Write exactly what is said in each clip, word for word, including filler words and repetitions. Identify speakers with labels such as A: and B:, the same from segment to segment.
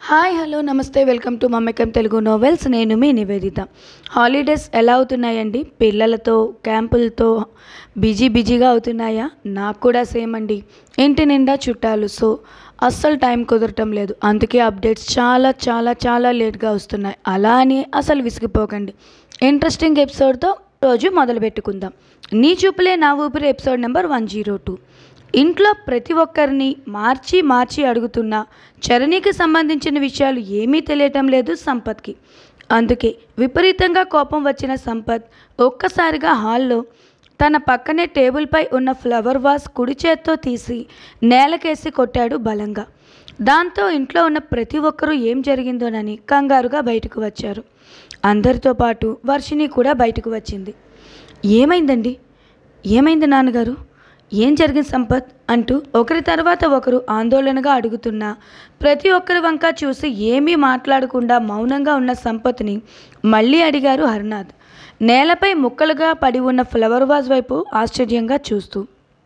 A: Hi hello నమస్తే welcome to మమ్మకం Telugu novels. నేను మీ నివేదిత. హాలిడేస్ ఎలా అవుతున్నాయండి? పిల్లలతో క్యాంపులతో బిజీ బిజీగా అవుతున్నాయా? నాకు కూడా సేమ్ అండి. ఇంటి నిండా చుట్టాలు, సో అస్సలు టైం కుదరటం లేదు. అందుకే అప్డేట్స్ చాలా చాలా చాలా లేట్గా వస్తున్నాయి. అలా అని అసలు విసిగిపోకండి. ఇంట్రెస్టింగ్ ఎపిసోడ్తో రోజు మొదలు పెట్టుకుందాం. నీ చూపులే నా ఊపిరి episode number one zero two. ఇంట్లో ప్రతి ఒక్కరిని మార్చి మార్చి అడుగుతున్న చరణికి సంబంధించిన విషయాలు ఏమీ తెలియటం లేదు సంపత్కి. అందుకే విపరీతంగా కోపం వచ్చిన సంపత్ ఒక్కసారిగా హాల్లో తన పక్కనే టేబుల్పై ఉన్న ఫ్లవర్ వాస్ కుడి చేత్తో తీసి నేలకేసి కొట్టాడు బలంగా. దాంతో ఇంట్లో ఉన్న ప్రతి ఒక్కరూ ఏం జరిగిందోనని కంగారుగా బయటకు వచ్చారు. అందరితో పాటు వర్షిణి కూడా బయటకు వచ్చింది. ఏమైందండి? ఏమైంది నాన్నగారు? ఏం జరిగింది సంపత్? అంటూ ఒకరి తర్వాత ఒకరు ఆందోళనగా అడుగుతున్నా ప్రతి ఒక్కరి వంక చూసి ఏమీ మాట్లాడకుండా మౌనంగా ఉన్న సంపత్ని మళ్ళీ అడిగారు హర్నాథ్, నేలపై ముక్కలుగా పడి ఉన్న ఫ్లవర్ వాజ్ వైపు ఆశ్చర్యంగా చూస్తూ.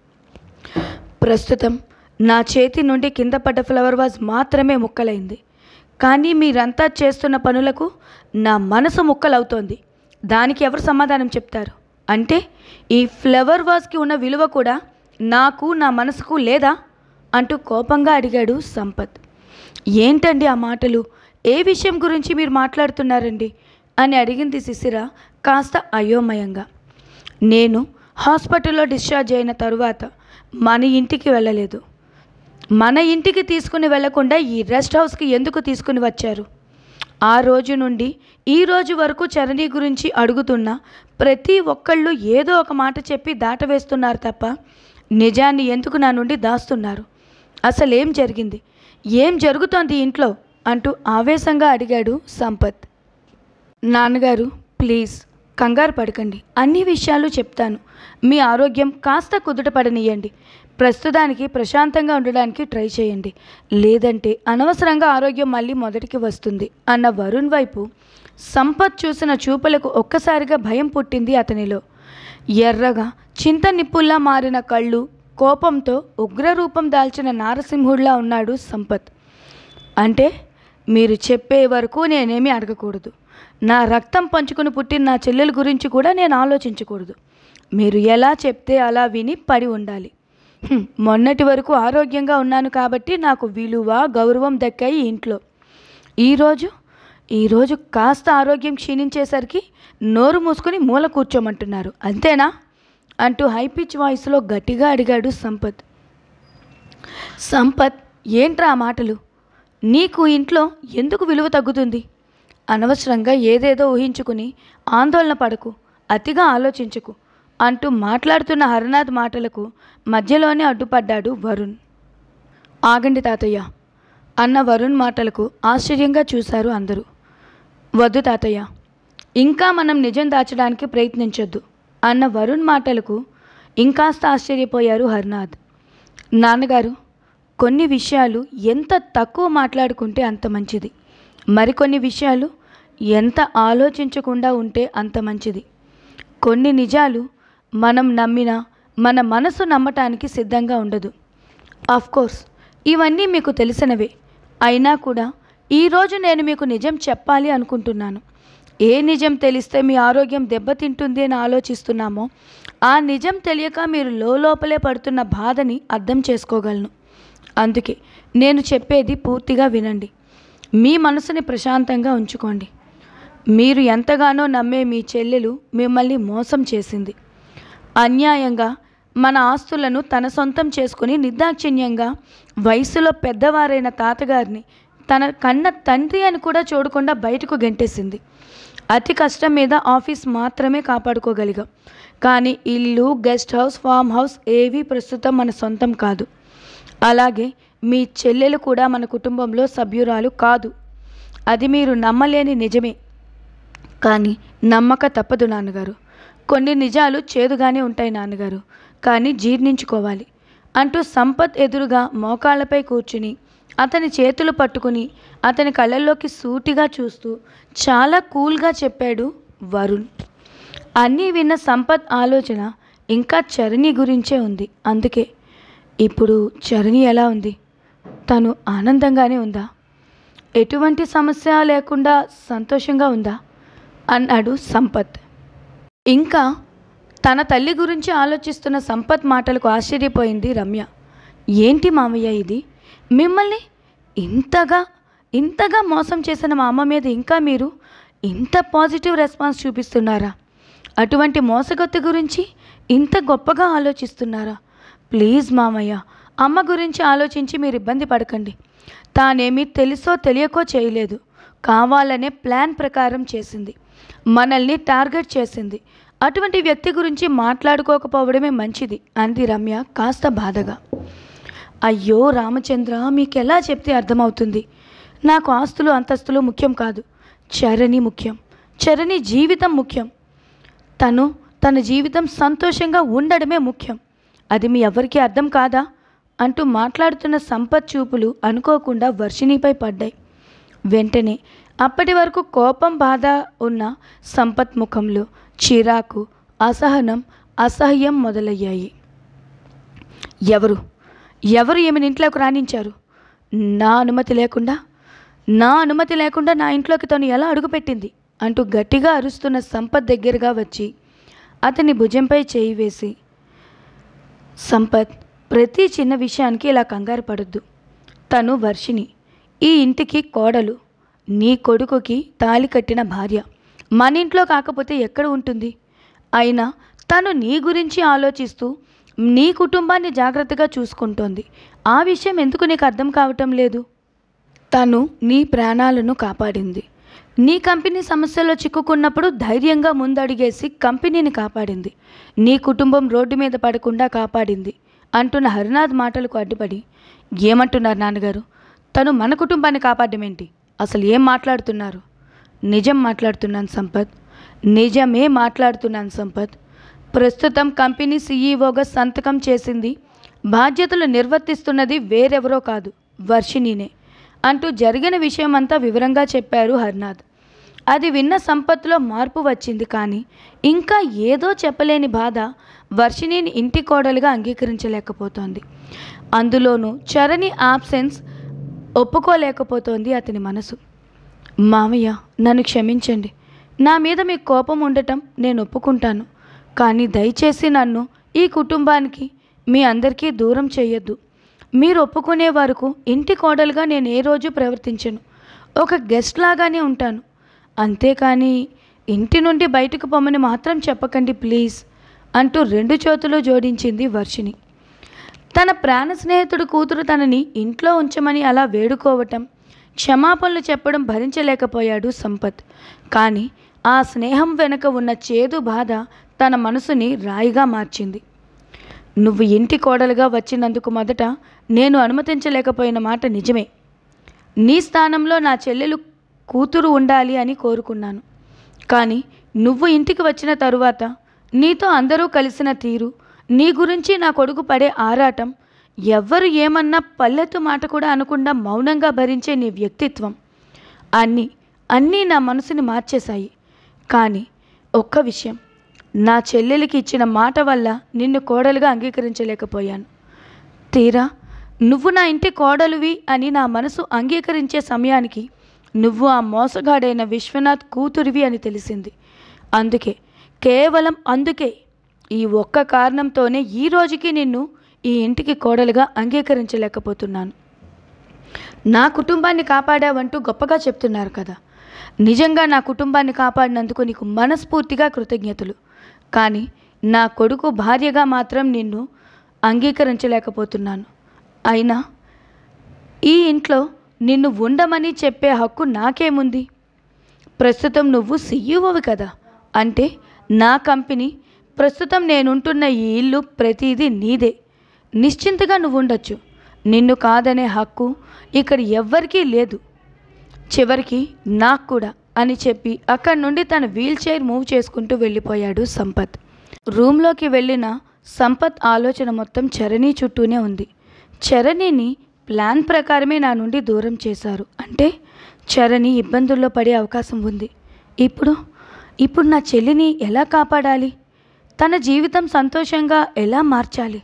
A: ప్రస్తుతం నా చేతి నుండి కింద పడ్డ ఫ్లవర్ వాజ్ మాత్రమే ముక్కలైంది, కానీ మీరంతా చేస్తున్న పనులకు నా మనసు ముక్కలవుతోంది. దానికి ఎవరు సమాధానం చెప్తారు? అంటే ఈ ఫ్లవర్ వాజ్కి ఉన్న విలువ కూడా నాకు నా మనసుకు లేదా? అంటూ కోపంగా అడిగాడు సంపత్. ఏంటండి ఆ మాటలు? ఏ విషయం గురించి మీరు మాట్లాడుతున్నారండి అని అడిగింది శిశిర కాస్త అయోమయంగా. నేను హాస్పిటల్లో డిశ్చార్జ్ అయిన తరువాత మన ఇంటికి వెళ్ళలేదు. మన ఇంటికి తీసుకుని వెళ్లకుండా ఈ రెస్ట్ హౌస్కి ఎందుకు తీసుకుని వచ్చారు? ఆ రోజు నుండి ఈ రోజు వరకు చరణి గురించి అడుగుతున్న ప్రతి ఒక్కళ్ళు ఏదో ఒక మాట చెప్పి దాటవేస్తున్నారు తప్ప నిజాన్ని ఎందుకు నా నుండి దాస్తున్నారు? అసలేం జరిగింది? ఏం జరుగుతోంది ఇంట్లో? అంటూ ఆవేశంగా అడిగాడు సంపత్. నాన్నగారు ప్లీజ్ కంగారు పడకండి, అన్ని విషయాలు చెప్తాను. మీ ఆరోగ్యం కాస్త కుదుటపడనియండి. ప్రస్తుతానికి ప్రశాంతంగా ఉండడానికి ట్రై చేయండి, లేదంటే అనవసరంగా ఆరోగ్యం మళ్ళీ మొదటికి వస్తుంది అన్న వరుణ్ వైపు సంపత్ చూసిన చూపులకు ఒక్కసారిగా భయం పుట్టింది అతనిలో. ఎర్రగా చింత నిప్పుల్లా మారిన కళ్ళు, కోపంతో ఉగ్రరూపం దాల్చిన నారసింహుడిలా ఉన్నాడు సంపత్. అంటే మీరు చెప్పే వరకు నేనేమీ అడగకూడదు. నా రక్తం పంచుకుని పుట్టిన నా చెల్లెల గురించి కూడా నేను ఆలోచించకూడదు. మీరు ఎలా చెప్తే అలా విని పడి ఉండాలి. మొన్నటి వరకు ఆరోగ్యంగా ఉన్నాను కాబట్టి నాకు విలువ గౌరవం దక్కాయి ఇంట్లో. ఈరోజు ఈరోజు కాస్త ఆరోగ్యం క్షీణించేసరికి నోరు మూసుకుని మూల కూర్చోమంటున్నారు, అంతేనా? అంటూ హైపిచ్ వాయిస్లో గట్టిగా అడిగాడు సంపత్. సంపత్ ఏంట్రా ఆ మాటలు? నీకు ఇంట్లో ఎందుకు విలువ తగ్గుతుంది? అనవసరంగా ఏదేదో ఊహించుకుని ఆందోళన పడకు, అతిగా ఆలోచించకు అంటూ మాట్లాడుతున్న హరనాథ్ మాటలకు మధ్యలోనే అడ్డుపడ్డాడు వరుణ్. ఆగండి తాతయ్య అన్న వరుణ్ మాటలకు ఆశ్చర్యంగా చూశారు అందరూ. వద్దు తాతయ్య, ఇంకా మనం నిజం దాచడానికి ప్రయత్నించొద్దు అన్న వరుణ్ మాటలకు ఇంకాస్త ఆశ్చర్యపోయారు హర్నాథ్. నాన్నగారు, కొన్ని విషయాలు ఎంత తక్కువ మాట్లాడుకుంటే అంత మంచిది. మరికొన్ని విషయాలు ఎంత ఆలోచించకుండా ఉంటే అంత మంచిది. కొన్ని నిజాలు మనం నమ్మినా మన మనసు నమ్మటానికి సిద్ధంగా ఉండదు. ఆఫ్కోర్స్ ఇవన్నీ మీకు తెలిసినవే. అయినా కూడా ఈరోజు నేను మీకు నిజం చెప్పాలి అనుకుంటున్నాను. ఏ నిజం తెలిస్తే మీ ఆరోగ్యం దెబ్బతింటుంది అని ఆలోచిస్తున్నామో ఆ నిజం తెలియక మీరు లోపలే పడుతున్న బాధని అర్థం చేసుకోగలను. అందుకే నేను చెప్పేది పూర్తిగా వినండి. మీ మనసుని ప్రశాంతంగా ఉంచుకోండి. మీరు ఎంతగానో నమ్మే మీ చెల్లెలు మిమ్మల్ని మోసం చేసింది. అన్యాయంగా మన ఆస్తులను తన సొంతం చేసుకుని నిర్దాక్షిణ్యంగా వయసులో పెద్దవారైన తాతగారిని తన కన్న తండ్రి అని కూడా చూడకుండా బయటకు గెంటేసింది. అతి కష్టం మీద ఆఫీస్ మాత్రమే కాపాడుకోగలిగాం, కానీ ఇల్లు, గెస్ట్ హౌస్, ఫామ్ హౌస్ ఏవి ప్రస్తుతం మన సొంతం కాదు. అలాగే మీ చెల్లెలు కూడా మన కుటుంబంలో సభ్యురాలు కాదు. అది మీరు నమ్మలేని నిజమే, కానీ నమ్మక తప్పదు నాన్నగారు. కొన్ని నిజాలు చేదుగానే ఉంటాయి నాన్నగారు, కానీ జీర్ణించుకోవాలి అంటూ సంపత్ ఎదురుగా మోకాళ్ళపై కూర్చుని అతని చేతులు పట్టుకుని అతని కళ్ళల్లోకి సూటిగా చూస్తూ చాలా కూల్గా చెప్పాడు వరుణ్. అన్నీ విన్న సంపత్ ఆలోచన ఇంకా చరణి గురించే ఉంది. అందుకే ఇప్పుడు చరణి ఎలా ఉంది? తను ఆనందంగానే ఉందా? ఎటువంటి సమస్య లేకుండా సంతోషంగా ఉందా అన్నాడు సంపత్. ఇంకా తన తల్లి గురించి ఆలోచిస్తున్న సంపత్ మాటలకు ఆశ్చర్యపోయింది రమ్య. ఏంటి మామయ్య ఇది? మిమ్మల్ని ఇంతగా ఇంతగా మోసం చేసిన మా అమ్మ మీద ఇంకా మీరు ఇంత పాజిటివ్ రెస్పాన్స్ చూపిస్తున్నారా? అటువంటి మోసగొత్తి గురించి ఇంత గొప్పగా ఆలోచిస్తున్నారా? ప్లీజ్ మామయ్య, అమ్మ గురించి ఆలోచించి మీరు ఇబ్బంది పడకండి. తానేమీ తెలుసో తెలియకో చేయలేదు, కావాలనే ప్లాన్ ప్రకారం చేసింది, మనల్ని టార్గెట్ చేసింది. అటువంటి వ్యక్తి గురించి మాట్లాడుకోకపోవడమే మంచిది అంది రమ్య కాస్త బాధగా. అయ్యో రామచంద్ర, మీకు ఎలా చెప్తే అర్థమవుతుంది? నాకు ఆస్తులు అంతస్తులు ముఖ్యం కాదు, చరణి ముఖ్యం. చరణి జీవితం ముఖ్యం. తను తన జీవితం సంతోషంగా ఉండడమే ముఖ్యం. అది మీ ఎవరికీ అర్థం కాదా అంటూ మాట్లాడుతున్న సంపత్ చూపులు అనుకోకుండా వర్షిణిపై పడ్డాయి. వెంటనే అప్పటి వరకు కోపం బాధ ఉన్న సంపత్ ముఖంలో చిరాకు, అసహనం, అసహ్యం మొదలయ్యాయి. ఎవరు ఎవరు ఈమెను ఇంట్లోకి రాణించారు? నా అనుమతి లేకుండా నా అనుమతి లేకుండా నా ఇంట్లోకి తను ఎలా అడుగుపెట్టింది అంటూ గట్టిగా అరుస్తున్న సంపత్ దగ్గరగా వచ్చి అతని భుజంపై చేయి వేసి, సంపత్, ప్రతి చిన్న విషయానికి ఇలా కంగారు పడొద్దు. తను వర్షిణి, ఈ ఇంటికి కోడలు, నీ కొడుకుకి తాళి కట్టిన భార్య. మన ఇంట్లో కాకపోతే ఎక్కడ ఉంటుంది? అయినా తను నీ గురించి ఆలోచిస్తూ నీ కుటుంబాన్ని జాగ్రత్తగా చూసుకుంటోంది. ఆ విషయం ఎందుకు నీకు అర్థం కావటం లేదు? తను నీ ప్రాణాలను కాపాడింది. నీ కంపెనీ సమస్యలో చిక్కుకున్నప్పుడు ధైర్యంగా ముందడిగేసి కంపెనీని కాపాడింది. నీ కుటుంబం రోడ్డు మీద పడకుండా కాపాడింది అంటున్న హరినాథ్ మాటలకు అడ్డుపడి, ఏమంటున్నారు నాన్నగారు? తను మన కుటుంబాన్ని కాపాడడం ఏంటి? అసలు ఏం మాట్లాడుతున్నారు? నిజం మాట్లాడుతున్నాను సంపత్, నిజమే మాట్లాడుతున్నాను సంపత్. ప్రస్తుతం కంపెనీ సీఈఓగా సంతకం చేసింది, బాధ్యతలు నిర్వర్తిస్తున్నది వేరెవరో కాదు, వర్షిణినే అంటూ జరిగిన విషయమంతా వివరంగా చెప్పారు హరినాథ్. అది విన్న సంపత్లో మార్పు వచ్చింది. కానీ ఇంకా ఏదో చెప్పలేని బాధ వర్షిణిని ఇంటి కోడలుగా అంగీకరించలేకపోతోంది. అందులోనూ చరణి ఆబ్సెన్స్ ఒప్పుకోలేకపోతోంది అతని మనసు. మామయ్య, నన్ను క్షమించండి. నా మీద మీకు కోపం ఉండటం నేను ఒప్పుకుంటాను. కానీ దయచేసి నన్ను ఈ కుటుంబానికి మీ అందరికీ దూరం చేయొద్దు. మీరు ఒప్పుకునే వరకు ఇంటి కోడలుగా నేను ఏ రోజు ప్రవర్తించను. ఒక గెస్ట్ లాగానే ఉంటాను. అంతేకాని ఇంటి నుండి బయటకు పొమ్మని మాత్రం చెప్పకండి ప్లీజ్ అంటూ రెండు చేతులు జోడించింది వర్షిణి. తన ప్రాణ స్నేహితుడు కూతురు తనని ఇంట్లో ఉంచమని అలా వేడుకోవటం, క్షమాపణలు చెప్పడం భరించలేకపోయాడు సంపత్. కానీ ఆ స్నేహం వెనుక ఉన్న చేదు బాధ తన మనసుని రాయిగా మార్చింది. నువ్వు ఇంటి కోడలుగా వచ్చినందుకు మొదట నేను అనుమతించలేకపోయిన మాట నిజమే. నీ స్థానంలో నా చెల్లెలు కూతురు ఉండాలి అని కోరుకున్నాను. కానీ నువ్వు ఇంటికి వచ్చిన తరువాత నీతో అందరూ కలిసిన తీరు, నీ గురించి నా కొడుకు పడే ఆరాటం, ఎవ్వరు ఏమన్నా పల్లెత్తు మాట కూడా అనకుండా మౌనంగా భరించే నీ వ్యక్తిత్వం, అన్నీ అన్నీ నా మనసుని మార్చేశాయి. కానీ ఒక్క విషయం, నా చెల్లెలికి ఇచ్చిన మాట వల్ల నిన్ను కోడలుగా అంగీకరించలేకపోయాను. తీరా నువ్వు నా ఇంటి కోడలువి అని నా మనసు అంగీకరించే సమయానికి నువ్వు ఆ మోసగాడైన విశ్వనాథ్ కూతురివి అని తెలిసింది. అందుకే, కేవలం అందుకే, ఈ ఒక్క కారణంతోనే ఈ రోజుకి నిన్ను ఈ ఇంటికి కోడలుగా అంగీకరించలేకపోతున్నాను. నా కుటుంబాన్ని కాపాడావంటూ గొప్పగా చెప్తున్నారు కదా. నిజంగా నా కుటుంబాన్ని కాపాడినందుకు నీకు మనస్ఫూర్తిగా కృతజ్ఞతలు. కానీ నా కొడుకు భార్యగా మాత్రం నిన్ను అంగీకరించలేకపోతున్నాను. అయినా ఈ ఇంట్లో నిన్ను ఉండమని చెప్పే హక్కు నాకేముంది? ప్రస్తుతం నువ్వు సీఈఓవి కదా. అంటే నా కంపెనీ, ప్రస్తుతం నేనుంటున్న ఈ ఇల్లు ప్రతిదీ నీదే. నిశ్చింతగా నువ్వు ఉండొచ్చు. నిన్ను కాదనే హక్కు ఇక్కడ ఎవ్వరికీ లేదు, చివరికి నాకు కూడా అని చెప్పి అక్కడి నుండి తన వీల్ చైర్ మూవ్ చేసుకుంటూ వెళ్ళిపోయాడు సంపత్. రూమ్లోకి వెళ్ళిన సంపత్ ఆలోచన మొత్తం చరణి చుట్టూనే ఉంది. చరణిని ప్లాన్ ప్రకారమే నా నుండి దూరం చేశారు అంటే చరణి ఇబ్బందుల్లో పడే అవకాశం ఉంది. ఇప్పుడు ఇప్పుడు నా చెల్లిని ఎలా కాపాడాలి? తన జీవితం సంతోషంగా ఎలా మార్చాలి?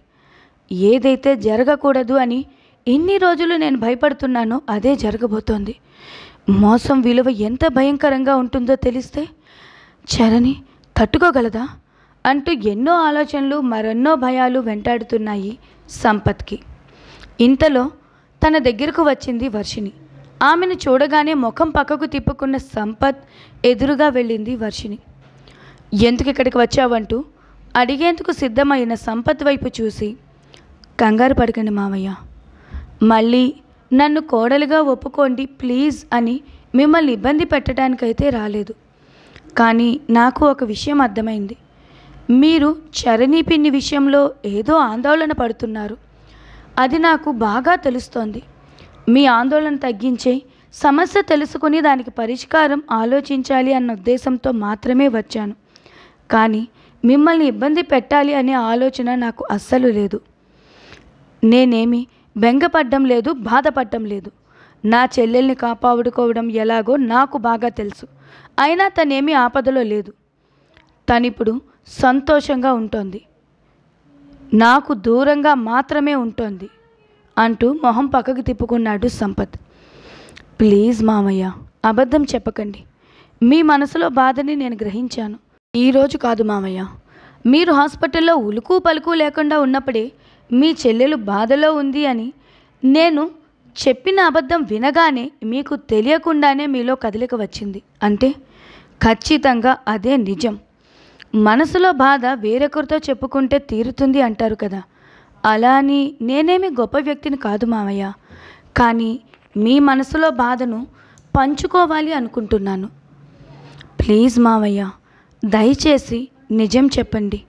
A: ఏదైతే జరగకూడదు అని ఇన్ని రోజులు నేను భయపడుతున్నానో అదే జరగబోతోంది. మోసం విలువ ఎంత భయంకరంగా ఉంటుందో తెలిస్తే చరణి తట్టుకోగలదా అంటూ ఎన్నో ఆలోచనలు మరెన్నో భయాలు వెంటాడుతున్నాయి సంపత్కి. ఇంతలో తన దగ్గరకు వచ్చింది వర్షిణి. ఆమెను చూడగానే ముఖం పక్కకు తిప్పుకున్న సంపత్ ఎదురుగా వెళ్ళింది వర్షిణి. ఎందుకు ఇక్కడికి వచ్చావంటూ అడిగేందుకు సిద్ధమైన సంపత్ వైపు చూసి, కంగారు పడకండి మావయ్య, మళ్ళీ నన్ను కోడలుగా ఒప్పుకోండి ప్లీజ్ అని మిమ్మల్ని ఇబ్బంది పెట్టడానికైతే రాలేదు. కానీ నాకు ఒక విషయం అర్థమైంది. మీరు చరణి పిన్ని విషయంలో ఏదో ఆందోళన పడుతున్నారు. అది నాకు బాగా తెలుస్తోంది. మీ ఆందోళన తగ్గించే సమస్య తెలుసుకుని దానికి పరిష్కారం ఆలోచించాలి అన్న ఉద్దేశంతో మాత్రమే వచ్చాను. కానీ మిమ్మల్ని ఇబ్బంది పెట్టాలి అనే ఆలోచన నాకు అస్సలు లేదు. నేనేమి బెంగపడ్డం లేదు, బాధపడటం లేదు. నా చెల్లెల్ని కాపాడుకోవడం ఎలాగో నాకు బాగా తెలుసు. అయినా తనేమీ ఆపదలో లేదు. తనిప్పుడు సంతోషంగా ఉంటుంది, నాకు దూరంగా మాత్రమే ఉంటుంది అంటూ మొహం పక్కకు తిప్పుకున్నాడు సంపత్. ప్లీజ్ మామయ్య, అబద్ధం చెప్పకండి. మీ మనసులో బాధని నేను గ్రహించాను. ఈరోజు కాదు మామయ్య, మీరు హాస్పిటల్లో ఉలుకు పలుకు లేకుండా ఉన్నప్పుడే మీ చెల్లెలు బాధలో ఉంది అని నేను చెప్పిన అబద్ధం వినగానే మీకు తెలియకుండానే మీలో కదలిక వచ్చింది. అంటే ఖచ్చితంగా అదే నిజం. మనసులో బాధ వేరొకరితో చెప్పుకుంటే తీరుతుంది అంటారు కదా, అలా అని నేనేమి గొప్ప వ్యక్తిని కాదు మామయ్య. కానీ మీ మనసులో బాధను పంచుకోవాలి అనుకుంటున్నాను. ప్లీజ్ మామయ్య, దయచేసి నిజం చెప్పండి.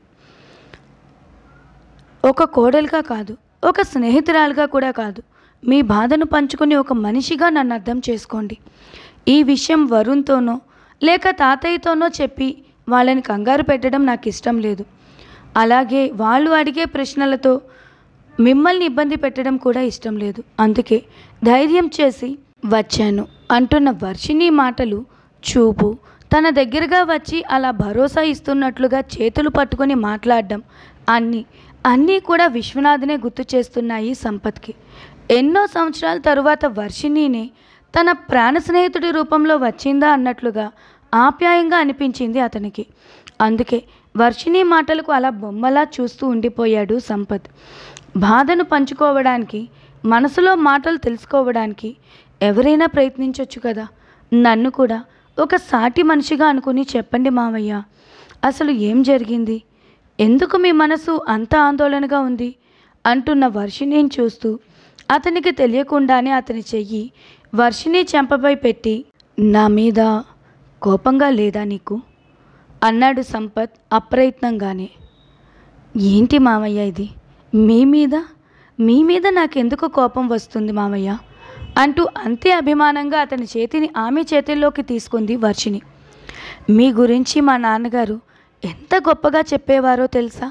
A: ఒక కోడలుగా కాదు, ఒక స్నేహితురాలుగా కూడా కాదు, మీ బాధను పంచుకుని ఒక మనిషిగా నన్ను అర్థం చేసుకోండి. ఈ విషయం వరుణ్తోనో లేక తాతయ్యతోనో చెప్పి వాళ్ళని కంగారు పెట్టడం నాకు ఇష్టం లేదు. అలాగే వాళ్ళు అడిగే ప్రశ్నలతో మిమ్మల్ని ఇబ్బంది పెట్టడం కూడా ఇష్టం లేదు. అందుకే ధైర్యం చేసి వచ్చాను అంటున్న వర్షిణి మాటలు, చూపు, తన దగ్గరగా వచ్చి అలా భరోసా ఇస్తున్నట్లుగా చేతులు పట్టుకొని మాట్లాడడం అన్నీ అన్నీ కూడా విశ్వనాథ్నే గుర్తు చేస్తున్నాయి సంపత్కి. ఎన్నో సంవత్సరాల తరువాత వర్షిణినే తన ప్రాణ స్నేహితుడి రూపంలో వచ్చిందా అన్నట్లుగా ఆప్యాయంగా అనిపించింది అతనికి. అందుకే వర్షిణి మాటలకు అలా బొమ్మలా చూస్తూ ఉండిపోయాడు సంపత్. బాధను పంచుకోవడానికి, మనసులో మాటలు తెలుసుకోవడానికి ఎవరైనా ప్రయత్నించవచ్చు కదా. నన్ను కూడా ఒక సాటి మనిషిగా అనుకుని చెప్పండి మావయ్య, అసలు ఏం జరిగింది, ఎందుకు మీ మనసు అంత ఆందోళనగా ఉంది అంటున్న వర్షిణిని చూస్తూ అతనికి తెలియకుండానే అతని చెయ్యి వర్షిణి చెంపపై పెట్టి, నా మీద కోపంగా లేదా నీకు అన్నాడు సంపత్ అప్రయత్నంగానే. ఏంటి మామయ్య ఇది, మీ మీద మీ మీద నాకెందుకు కోపం వస్తుంది మామయ్య అంటూ అంతే అభిమానంగా అతని చేతిని ఆమె చేతుల్లోకి తీసుకుంది వర్షిణి. మీ గురించి మా నాన్నగారు ఎంత గొప్పగా చెప్పేవారో తెలుసా.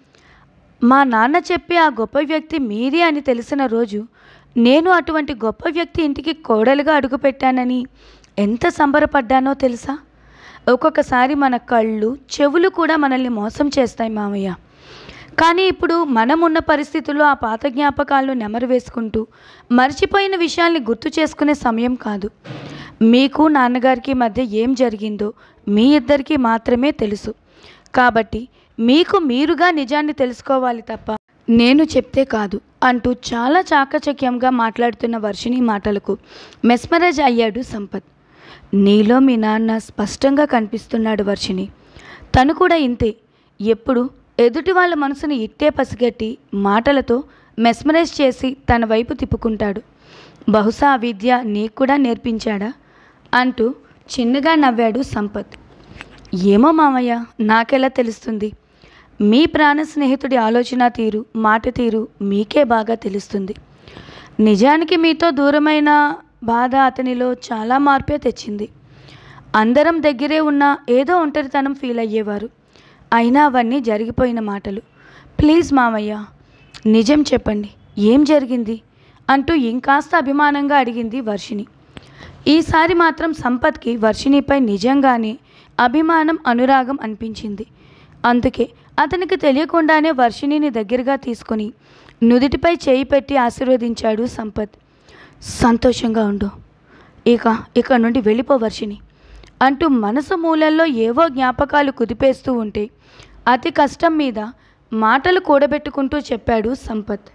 A: మా నాన్న చెప్పే ఆ గొప్ప వ్యక్తి మీరే అని తెలిసిన రోజు నేను అటువంటి గొప్ప వ్యక్తి ఇంటికి కోడలుగా అడుగుపెట్టానని ఎంత సంబరపడ్డానో తెలుసా. ఒక్కొక్కసారి మన కళ్ళు, చెవులు కూడా మనల్ని మోసం చేస్తాయి మామయ్య. కానీ ఇప్పుడు మనం ఉన్న పరిస్థితుల్లో ఆ పాత జ్ఞాపకాలను నెమరు వేసుకుంటూ మర్చిపోయిన విషయాల్ని గుర్తు చేసుకునే సమయం కాదు. మీకు నాన్నగారికి మధ్య ఏం జరిగిందో మీ ఇద్దరికీ మాత్రమే తెలుసు. కాబట్టి మీకు మీరుగా నిజాన్ని తెలుసుకోవాలి తప్ప నేను చెప్తే కాదు అంటూ చాలా చాకచక్యంగా మాట్లాడుతున్న వర్షిణి మాటలకు మెస్మరైజ్ అయ్యాడు సంపత్. నీలో మీ నాన్న స్పష్టంగా కనిపిస్తున్నాడు వర్షిణి. తను కూడా ఇంతే, ఎప్పుడు ఎదుటి వాళ్ళ మనసును ఇట్టే పసిగట్టి మాటలతో మెస్మరైజ్ చేసి తన వైపు తిప్పుకుంటాడు. బహుశా ఆ విద్య నీకు కూడా నేర్పించాడా అంటూ చిన్నగా నవ్వాడు సంపత్. ఏమో మామయ్య, నాకెలా తెలుస్తుంది, మీ ప్రాణ స్నేహితుడి ఆలోచన తీరు, మాట తీరు మీకే బాగా తెలుస్తుంది. నిజానికి మీతో దూరమైన బాధ అతనిలో చాలా మార్పే తెచ్చింది. అందరం దగ్గరే ఉన్న ఏదో ఒంటరితనం ఫీల్ అయ్యేవారు. అయినా అవన్నీ జరిగిపోయిన మాటలు. ప్లీజ్ మామయ్య, నిజం చెప్పండి, ఏం జరిగింది అంటూ ఇంకాస్త అభిమానంగా అడిగింది వర్షిణి. ఈసారి మాత్రం సంపత్కి వర్షిణిపై నిజంగానే అభిమానం, అనురాగం అనిపించింది. అందుకే అతనికి తెలియకుండానే వర్షిణిని దగ్గరగా తీసుకుని నుదిటిపై చేయి పెట్టి ఆశీర్వదించాడు సంపత్. సంతోషంగా ఉండు, ఇక ఇక నుండి వెళ్ళిపో వర్షిని అంటూ మనసు మూలల్లో ఏవో జ్ఞాపకాలు కుదిపేస్తూ ఉంటే అతి కష్టం మీద మాటలు కూడబెట్టుకుంటూ చెప్పాడు సంపత్.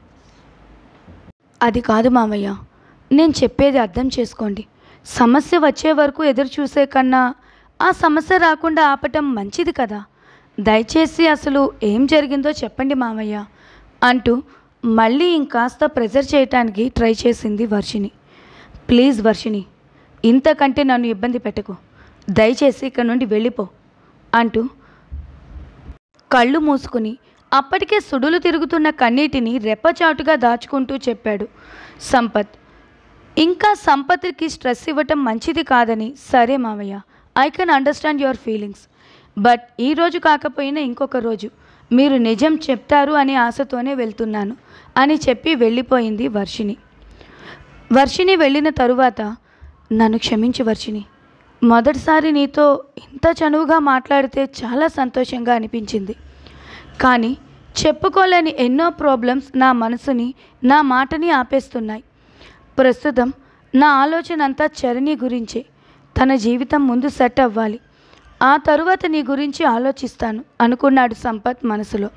A: అది కాదు మామయ్య, నేను చెప్పేది అర్థం చేసుకోండి. సమస్య వచ్చే వరకు ఎదురు చూసే కన్నా ఆ సమస్య రాకుండా ఆపటం మంచిది కదా. దయచేసి అసలు ఏం జరిగిందో చెప్పండి మామయ్య అంటూ మళ్ళీ ఇంకాస్త ప్రెజర్ చేయటానికి ట్రై చేసింది వర్షిని. ప్లీజ్ వర్షిని, ఇంతకంటే నన్ను ఇబ్బంది పెట్టకు, దయచేసి ఇక్కడ నుండి వెళ్ళిపో అంటూ కళ్ళు మూసుకుని అప్పటికే సుడులు తిరుగుతున్న కన్నీటిని రెప్పచాటుగా దాచుకుంటూ చెప్పాడు సంపత్. ఇంకా సంపత్కి స్ట్రెస్ ఇవ్వటం మంచిది కాదని, సరే మావయ్య, I can understand your feelings, but ఈరోజు కాకపోయినా ఇంకొక రోజు మీరు నిజం చెప్తారు అనే ఆశతోనే వెళ్తున్నాను అని చెప్పి వెళ్ళిపోయింది వర్షిని. వర్షిని వెళ్ళిన తరువాత, నన్ను క్షమించు వర్షిని, మొదటిసారి నీతో ఇంత చనువుగా మాట్లాడితే చాలా సంతోషంగా అనిపించింది. కానీ చెప్పుకోలేని ఎన్నో ప్రాబ్లమ్స్ నా మనసుని, నా మాటని ఆపేస్తున్నాయి. ప్రస్తుతం నా ఆలోచన అంతా చరణి గురించే. తన జీవితం ముందు సెట్ అవ్వాలి, ఆ తరువాత నీ గురించి ఆలోచిస్తాను అనుకున్నాడు సంపత్ మనసులో.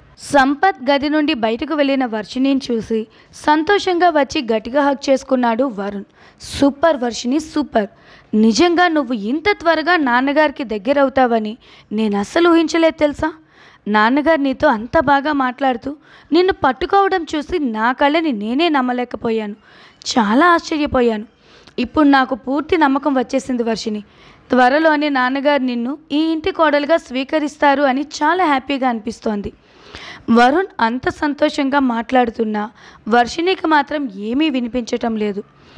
A: సంపత్ గది నుండి బయటకు వెళ్ళిన వర్షిణిని చూసి సంతోషంగా వచ్చి గట్టిగా హగ్ చేసుకున్నాడు వరుణ్. Super Varshini, super. నిజంగా నువ్వు ఇంత త్వరగా నాన్నగారికి దగ్గర అవుతావని నేను అస్సలు ఊహించలేదు తెలుసా. నాన్నగారు నీతో అంత బాగా మాట్లాడుతూ నిన్ను పట్టుకోవడం చూసి నా కళ్ళని నేనే నమ్మలేకపోయాను. చాలా ఆశ్చర్యపోయాను. ఇప్పుడు నాకు పూర్తి నమ్మకం వచ్చేసింది వర్షిని. త్వరలోనే నాన్నగారు నిన్ను ఈ ఇంటి కోడలుగా స్వీకరిస్తారు అని చాలా హ్యాపీగా అనిపిస్తోంది. వరుణ్ అంత సంతోషంగా మాట్లాడుతున్నా వర్షినికి మాత్రం ఏమీ వినిపించటం లేదు.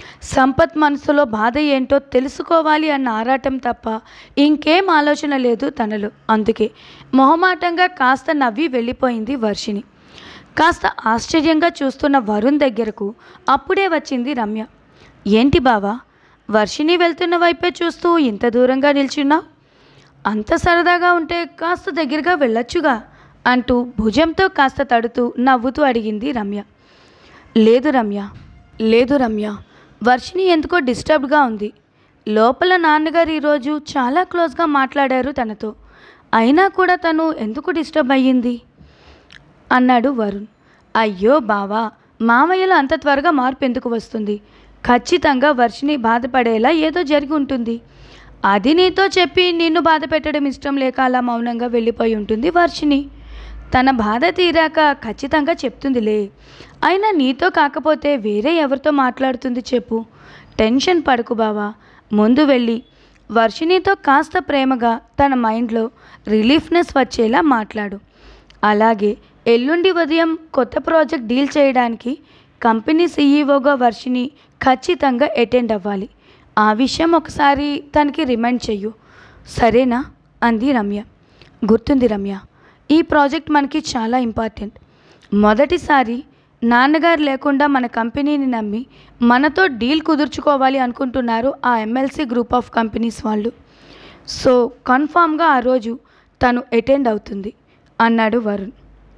A: సంపత్ మనసులో బాధ ఏంటో తెలుసుకోవాలి అన్న ఆరాటం తప్ప ఇంకేం ఆలోచన లేదు తనలో. అందుకే మొహమాటంగా కాస్త నవ్వి వెళ్ళిపోయింది వర్షిని. కాస్త ఆశ్చర్యంగా చూస్తున్న వరుణ్ దగ్గరకు అప్పుడే వచ్చింది రమ్య. ఏంటి బావా, వర్షిని వెళ్తున్న వైపే చూస్తూ ఇంత దూరంగా నిల్చున్నావు? అంత సరదాగా ఉంటే కాస్త దగ్గరగా వెళ్ళొచ్చుగా అంటూ భుజంతో కాస్త తడుతూ నవ్వుతూ అడిగింది రమ్య. లేదు రమ్య, లేదు రమ్య, వర్షిని ఎందుకో డిస్టర్బ్డ్గా ఉంది. లోపల నాన్నగారు ఈరోజు చాలా క్లోజ్గా మాట్లాడారు తనతో, అయినా కూడా తను ఎందుకు డిస్టర్బ్ అయ్యింది అన్నాడు వరుణ్. అయ్యో బావా, మామయ్యలో అంత త్వరగా మార్పు ఎందుకు వస్తుంది? ఖచ్చితంగా వర్షిని బాధపడేలా ఏదో జరిగి ఉంటుంది. అది నీతో చెప్పి నిన్ను బాధ పెట్టడం ఇష్టం లేక అలా మౌనంగా వెళ్ళిపోయి ఉంటుంది వర్షిని. తన బాధ తీరాక ఖచ్చితంగా చెప్తుందిలే. అయినా నీతో కాకపోతే వేరే ఎవరితో మాట్లాడుతుంది చెప్పు? టెన్షన్ పడకు బావా, ముందు వెళ్ళి వర్షినితో కాస్త ప్రేమగా తన మైండ్లో రిలీఫ్నెస్ వచ్చేలా మాట్లాడు. అలాగే ఎల్లుండి ఉదయం కొత్త ప్రాజెక్ట్ డీల్ చేయడానికి కంపెనీ సీఈఓగా వర్షిని ఖచ్చితంగా అటెండ్ అవ్వాలి. ఆ విషయం ఒకసారి తనకి రిమైండ్ చెయ్యు, సరేనా అంది రమ్య. గుర్తుంది రమ్య, ఈ ప్రాజెక్ట్ మనకి చాలా ఇంపార్టెంట్. మొదటిసారి నాన్నగారు లేకుండా మన కంపెనీని నమ్మి మనతో డీల్ కుదుర్చుకోవాలి అనుకుంటున్నారు ఆ ఎంఎల్సీ గ్రూప్ ఆఫ్ కంపెనీస్ వాళ్ళు. సో కన్ఫామ్గా ఆ రోజు తను అటెండ్ అవుతుంది అన్నాడు వరుణ్.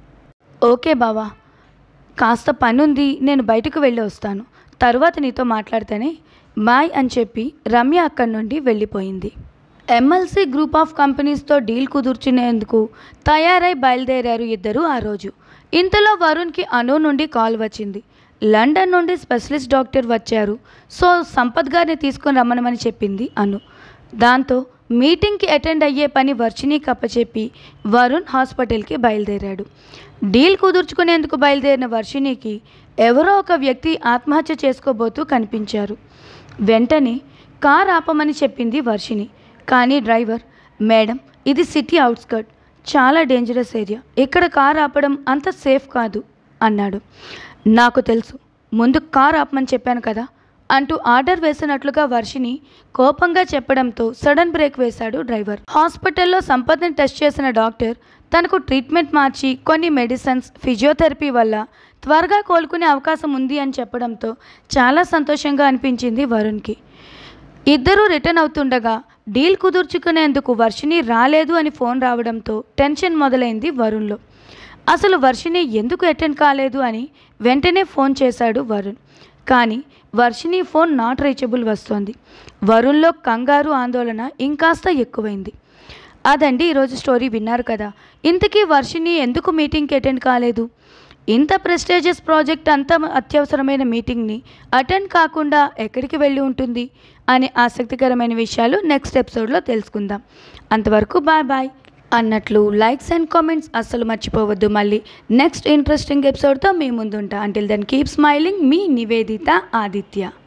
A: ఓకే బావా, కాస్త పనుంది, నేను బయటకు వెళ్ళి వస్తాను, తరువాత నీతో మాట్లాడితేనే, బాయ్ అని చెప్పి రమ్య అక్కడి నుండి వెళ్ళిపోయింది. ఎంఎల్సీ గ్రూప్ ఆఫ్ కంపెనీస్తో డీల్ కుదుర్చునేందుకు తయారై బయలుదేరారు ఇద్దరు ఆ రోజు. ఇంతలో వరుణ్కి అను నుండి కాల్ వచ్చింది. లండన్ నుండి స్పెషలిస్ట్ డాక్టర్ వచ్చారు, సో సంపత్ గారిని తీసుకొని రమ్మనమని చెప్పింది అను. దాంతో మీటింగ్కి అటెండ్ అయ్యే పని వర్షినికి అప్పచెప్పి వరుణ్ హాస్పిటల్కి బయలుదేరాడు. డీల్ కుదుర్చుకునేందుకు బయలుదేరిన వర్షినికి ఎవరో ఒక వ్యక్తి ఆత్మహత్య చేసుకోబోతూ కనిపించారు. వెంటనే కార్ ఆపమని చెప్పింది వర్షిని. కానీ డ్రైవర్, మేడం ఇది సిటీ అవుట్స్కర్ట్, చాలా డేంజరస్ ఏరియా, ఇక్కడ కార్ ఆపడం అంత సేఫ్ కాదు అన్నాడు. నాకు తెలుసు, ముందు కార్ ఆపమని చెప్పాను కదా అంటూ ఆర్డర్ వేసినట్లుగా వర్షిని కోపంగా చెప్పడంతో సడన్ బ్రేక్ వేశాడు డ్రైవర్. హాస్పిటల్లో సంపత్ని టెస్ట్ చేసిన డాక్టర్ తనకు ట్రీట్మెంట్ మార్చి కొన్ని మెడిసిన్స్, ఫిజియోథెరపీ వల్ల త్వరగా కోలుకునే అవకాశం ఉంది అని చెప్పడంతో చాలా సంతోషంగా అనిపించింది వరుణ్కి. ఇద్దరూ రిటర్న్ అవుతుండగా డీల్ కుదుర్చుకునేందుకు వర్షిని రాలేదు అని ఫోన్ రావడంతో టెన్షన్ మొదలైంది వరుణ్లో. అసలు వర్షిని ఎందుకు అటెండ్ కాలేదు అని వెంటనే ఫోన్ చేశాడు వరుణ్. కానీ వర్షిణి ఫోన్ నాట్ రీచబుల్ వస్తోంది. వరుణ్లో కంగారు, ఆందోళన ఇంకాస్త ఎక్కువైంది. అదండి ఈరోజు స్టోరీ. విన్నారు కదా. ఇంతకీ వర్షిణి ఎందుకు మీటింగ్కి అటెండ్ కాలేదు? ఇంత ప్రెస్టేజియస్ ప్రాజెక్ట్, అంత అత్యవసరమైన మీటింగ్ని అటెండ్ కాకుండా ఎక్కడికి వెళ్ళి ఉంటుంది అనే ఆసక్తికరమైన విషయాలు నెక్స్ట్ ఎపిసోడ్లో తెలుసుకుందాం. అంతవరకు బాయ్ బాయ్. అన్నట్లు లైక్స్ అండ్ కామెంట్స్ అస్సలు మర్చిపోవద్దు. మళ్ళీ నెక్స్ట్ ఇంట్రెస్టింగ్ ఎపిసోడ్తో మీ ముందుంటా. Until then keep smiling. మీ నివేదిత ఆదిత్య.